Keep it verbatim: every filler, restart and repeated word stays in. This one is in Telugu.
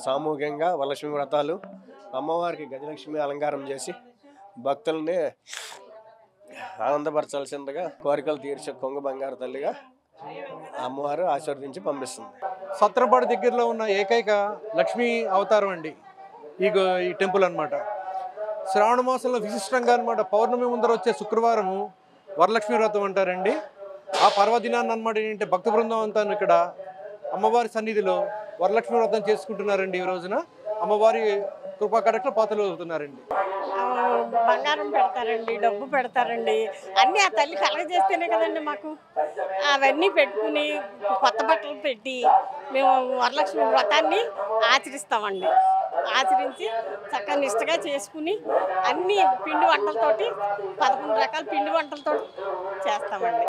సామూహికంగా వరలక్ష్మి వ్రతాలు, అమ్మవారికి గజలక్ష్మి అలంకారం చేసి భక్తుల్ని ఆనందపరచాల్సిందిగా కోరికలు తీర్చే కొంగు బంగారు తల్లిగా అమ్మవారు ఆశీర్వదించి పంపిస్తుంది. సత్రంపాడు దగ్గరలో ఉన్న ఏకైక లక్ష్మీ అవతారం అండి ఈ ఈ టెంపుల్ అనమాట. శ్రావణ మాసంలో విశిష్టంగా అనమాట పౌర్ణమి ముందర వచ్చే శుక్రవారం వరలక్ష్మి వ్రతం అంటారండి. ఆ పర్వదినాన్ని అనమాట ఏంటంటే భక్త బృందం అంతా ఇక్కడ అమ్మవారి సన్నిధిలో వరలక్ష్మి వ్రతం చేసుకుంటున్నారండి. ఈ రోజున అమ్మవారి కృపా కడకలు పాత్రలు అవుతున్నారండి. బంగారం పెడతారండి, డబ్బు పెడతారండి, అన్నీ ఆ తల్లి కలగజేస్తేనే కదండి మాకు. అవన్నీ పెట్టుకుని కొత్త బట్టలు పెట్టి మేము వరలక్ష్మి వ్రతాన్ని ఆచరిస్తామండి. ఆచరించి చక్కగా నిష్టగా చేసుకుని అన్ని పిండి వంటలతోటి పదకొండు రకాల పిండి వంటలతో చేస్తామండి.